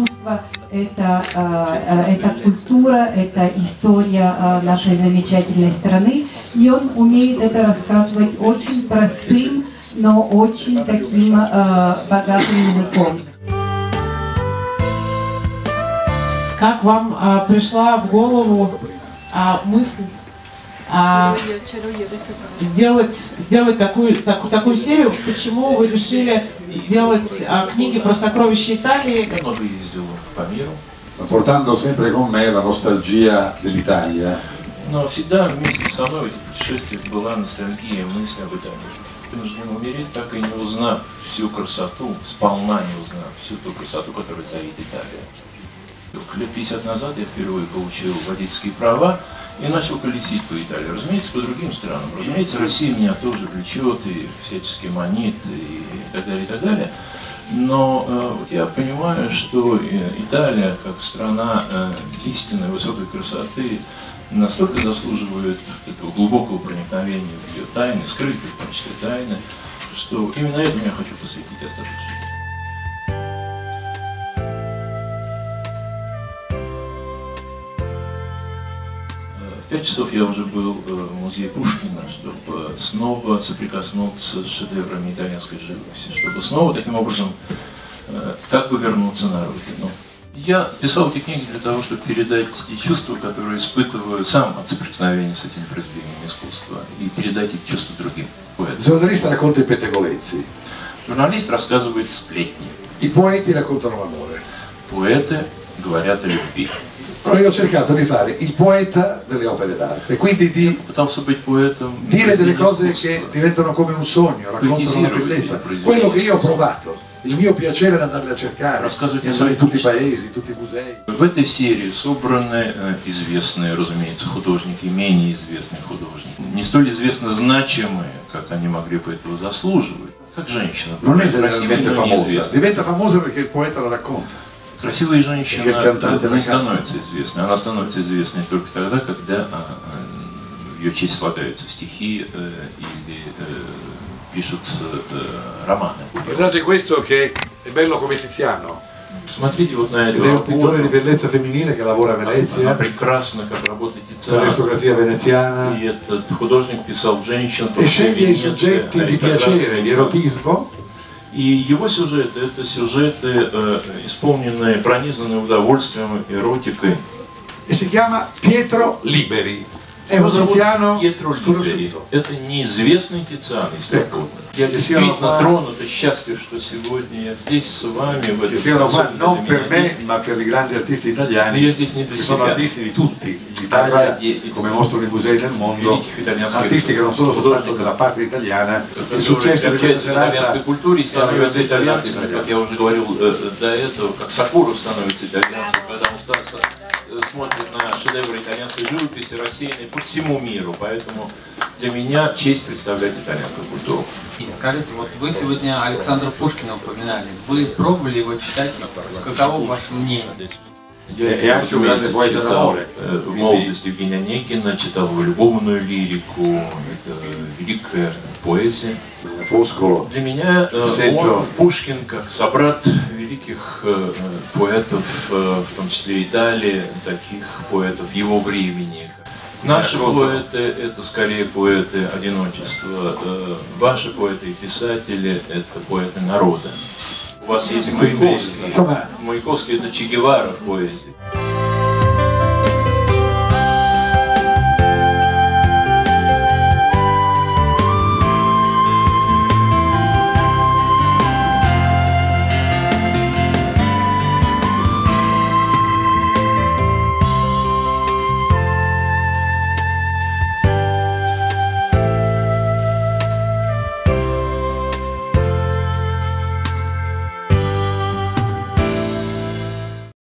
искусство, это культура, это история нашей замечательной страны. И он умеет это рассказывать очень простым, но очень таким богатым языком. Как вам пришла в голову мысль сделать такую серию? Почему вы решили сделать книги про сокровища Италии? Я много ездил по миру. Portando sempre con me la nostalgia dell'Italia. Но всегда вместе со мной в этих путешествиях была ностальгия, мысль об Италии. Вынужден умереть, так и не узнав всю красоту, сполна не узнав всю ту красоту, которую таит Италия. Лет 50 назад я впервые получил водительские права и начал колесить по Италии. Разумеется, по другим странам. Разумеется, Россия меня тоже влечет и всячески манит и так далее, и так далее. Но я понимаю, что Италия, как страна истинной высокой красоты, настолько заслуживает этого глубокого проникновения в ее тайны, скрытые, в том числе, тайны, что именно этому я хочу посвятить остаток жизни. В 5 часов я уже был в музее Пушкина, чтобы снова соприкоснуться с шедеврами итальянской живописи, чтобы снова таким образом как бы вернуться на родину. Я писал эти книги для того, чтобы передать те чувства, которые испытываю сам от соприкосновения с этими произведениями искусства, и передать эти чувства другим поэтам. Giornalista racconta i pettegolezzi. Журналист рассказывает сплетни. I poeti raccontano l'amore. Поэты говорят о любви. Allora io ho cercato di fare il poeta delle opere d'arte, quindi di Пытался быть поэтом, dire delle cose che diventano come un sogno, raccontano una bellezza. Quello che io ho provato, il mio piacere ad andarle a cercare, di andare in tutti i paesi, in tutti i musei. В этой серии собраны известные, разумеется, художники, менее известные художники, не столь известно значимые, как они могли бы этого заслуживать, как женщина. Non è generalmente famosa, diventa famosa perché il poeta la racconta. Красивая женщина не становится известной, она становится известной только тогда, когда в ее честь слагаются стихи или пишутся романы. Guardate questo che è bello come Tiziano. Смотрите вот на Ed è un pittore di bellezza femminile che lavora a Она Venezia, прекрасна, как работает l'aristocrazia veneziana, И этот художник писал женщин, e sceglie i soggetti di piacere, di erotismo. И его сюжеты, это сюжеты, исполненные, пронизанные удовольствием, эротикой. E si chiama Pietro Liberi. È un Tiziano Пьетро Либери. sconosciuto. Это неизвестный Тициан из Торкота. Я действительно тронут и счастлив, что сегодня я здесь с вами в Che siano qua non per me, ma per i grandi artisti Но italiani, я здесь не для che sono себя. artisti di tutti, l'Italia, come mostrano i musei del mondo, artisti che non sono soltanto della patria italiana. Il successo di questa serata итальянской культуре становятся итальянцами, как я уже говорил до этого, как Сакуров становится итальянцем, когда он смотрит на шедевры итальянской живописи, рассеянные по всему миру. Поэтому для меня честь представлять итальянскую культуру. Скажите, вот вы сегодня Александра Пушкина упоминали. Вы пробовали его читать? Каково ваше мнение? Я читал в молодости Евгения Онегина, читал его любовную лирику, это великая поэзия. Для меня Пушкин как собрат великих поэтов, в том числе Италии, таких поэтов его времени. Наши поэты – это скорее поэты одиночества, ваши поэты и писатели – это поэты народа. У вас есть Маяковский. Маяковский – это Че Гевара в поэзии.